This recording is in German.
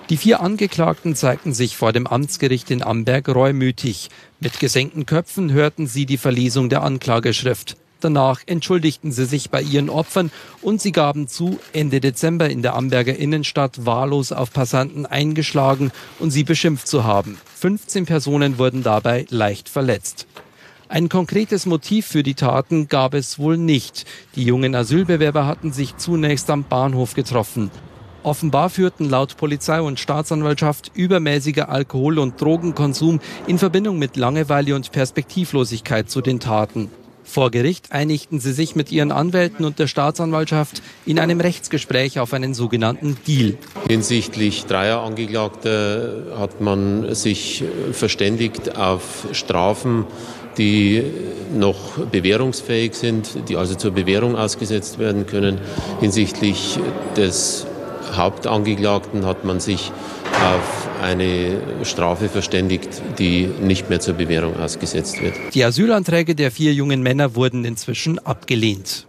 Die 4 Angeklagten zeigten sich vor dem Amtsgericht in Amberg reumütig. Mit gesenkten Köpfen hörten sie die Verlesung der Anklageschrift. Danach entschuldigten sie sich bei ihren Opfern und sie gaben zu, Ende Dezember in der Amberger Innenstadt wahllos auf Passanten eingeschlagen und sie beschimpft zu haben. 15 Personen wurden dabei leicht verletzt. Ein konkretes Motiv für die Taten gab es wohl nicht. Die jungen Asylbewerber hatten sich zunächst am Bahnhof getroffen. Offenbar führten laut Polizei und Staatsanwaltschaft übermäßiger Alkohol- und Drogenkonsum in Verbindung mit Langeweile und Perspektivlosigkeit zu den Taten. Vor Gericht einigten sie sich mit ihren Anwälten und der Staatsanwaltschaft in einem Rechtsgespräch auf einen sogenannten Deal. Hinsichtlich 3 Angeklagter hat man sich verständigt auf Strafen, die noch bewährungsfähig sind, die also zur Bewährung ausgesetzt werden können. Hinsichtlich des Hauptangeklagten hat man sich auf eine Strafe verständigt, die nicht mehr zur Bewährung ausgesetzt wird. Die Asylanträge der 4 jungen Männer wurden inzwischen abgelehnt.